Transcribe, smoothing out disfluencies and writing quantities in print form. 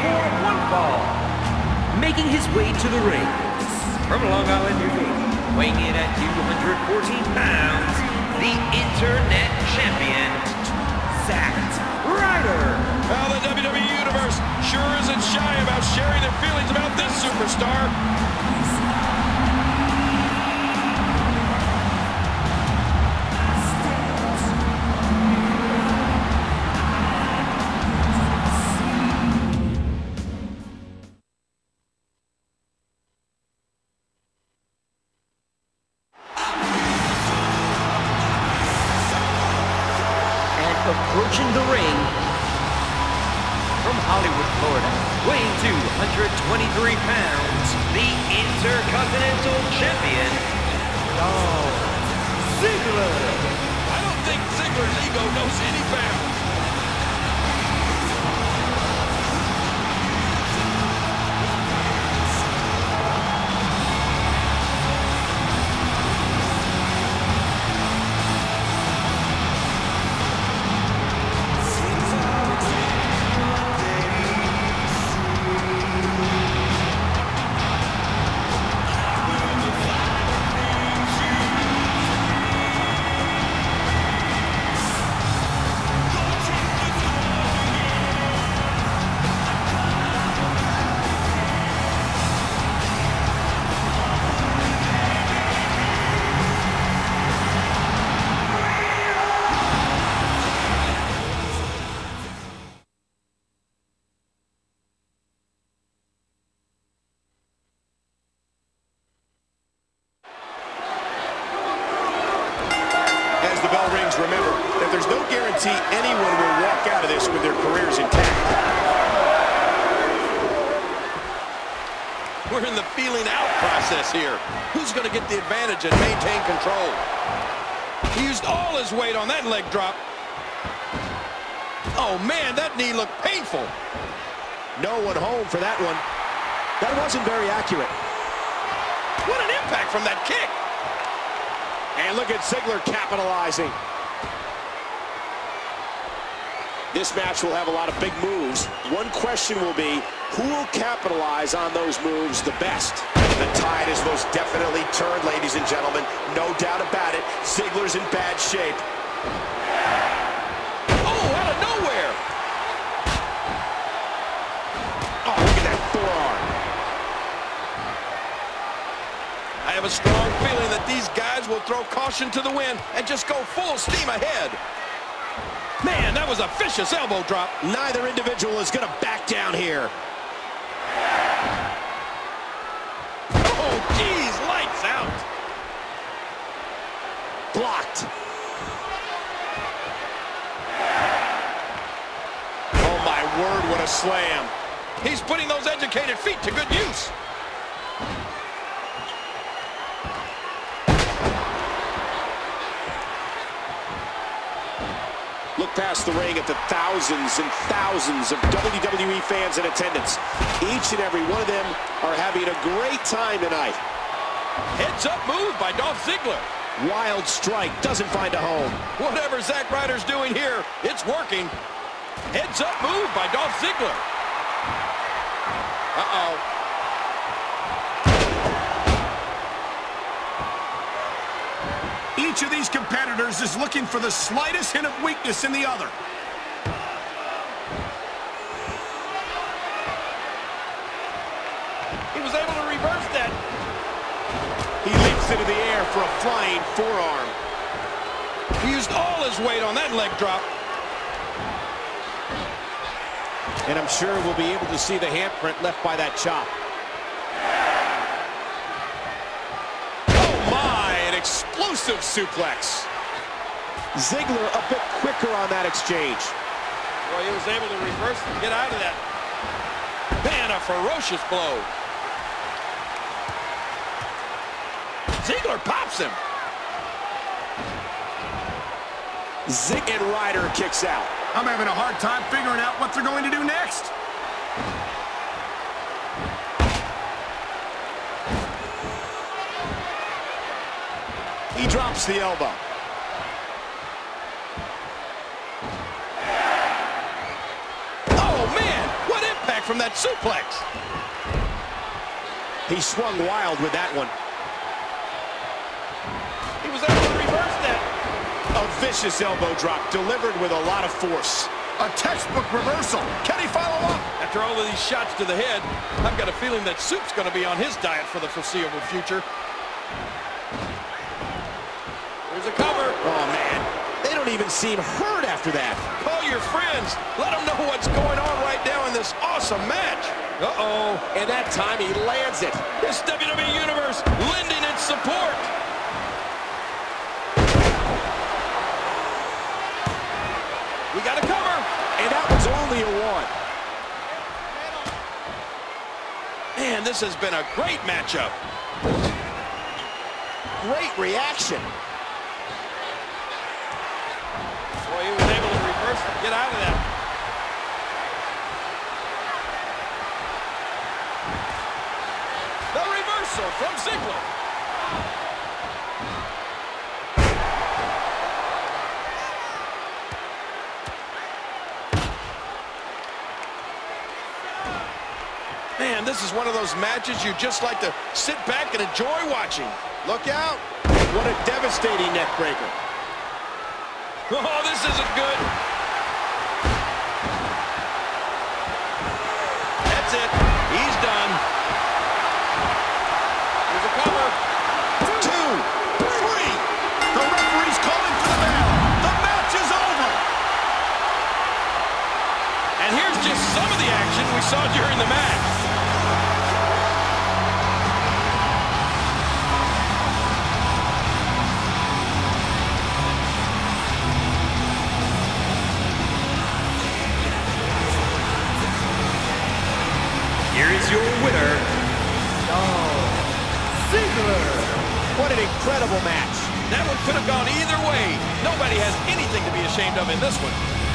for one fall. Making his way to the ring, from Long Island, New York, weighing in at 214 pounds, the Internet Champion, Zack Ryder. Well, the WWE Universe sure isn't shy about sharing their feelings about this superstar. Approaching the ring, from Hollywood, Florida, weighing 223 pounds, the Intercontinental Champion, Dolph Ziggler. I don't think Ziggler's ego knows any bounds. As the bell rings, remember that there's no guarantee anyone will walk out of this with their careers intact. We're in the feeling out process here. Who's going to get the advantage and maintain control? He used all his weight on that leg drop. Oh, man, that knee looked painful. No one home for that one. That wasn't very accurate. What an impact from that kick. And look at Ziggler capitalizing. This match will have a lot of big moves. One question will be, who will capitalize on those moves the best? The tide is most definitely turned, ladies and gentlemen. No doubt about it. Ziggler's in bad shape. Oh, out of nowhere. Oh, look at that forearm. I have a strong feeling that these guys will throw caution to the wind and just go full steam ahead. Man, that was a vicious elbow drop. Neither individual is going to back down here. Oh, geez, lights out. Blocked. Oh, my word, what a slam. He's putting those educated feet to good use. Look past the ring at the thousands and thousands of WWE fans in attendance. Each and every one of them are having a great time tonight. Heads up move by Dolph Ziggler. Wild strike, doesn't find a home. Whatever Zack Ryder's doing here, it's working. Heads up move by Dolph Ziggler. Uh-oh. Each of these competitors is looking for the slightest hint of weakness in the other. He was able to reverse that. He leaps into the air for a flying forearm. He used all his weight on that leg drop. And I'm sure we'll be able to see the handprint left by that chop. Oh my, an explosive suplex. Ziggler a bit quicker on that exchange. Boy, he was able to reverse and get out of that. Man, a ferocious blow. Ziggler pops him. Zig and Ryder kicks out. I'm having a hard time figuring out what they're going to do next. He drops the elbow. Oh, man, what impact back from that suplex. He swung wild with that one. He was able to reverse that. A vicious elbow drop delivered with a lot of force. A textbook reversal. Can he follow up? After all of these shots to the head, I've got a feeling that Soup's going to be on his diet for the foreseeable future. There's a cover. Oh, man. They don't even seem hurt after that. Call your friends. Let them know what's going on right now in this awesome match. Uh-oh. And that time he lands it. This WWE Universe lending its support. We got a cover. And that was only a one. Man, this has been a great matchup. Great reaction. Boy, he was able to reverse and get out of that. The reversal from Ziggler. Man, this is one of those matches you just like to sit back and enjoy watching. Look out. What a devastating neck breaker. Oh, this isn't good. That's it. He's done. Here's a cover. 2, 3. The referee's calling for the bell. The match is over. And here's just some of the action we saw during the match. Here is your winner, Dolph Ziggler. What an incredible match. That one could have gone either way. Nobody has anything to be ashamed of in this one.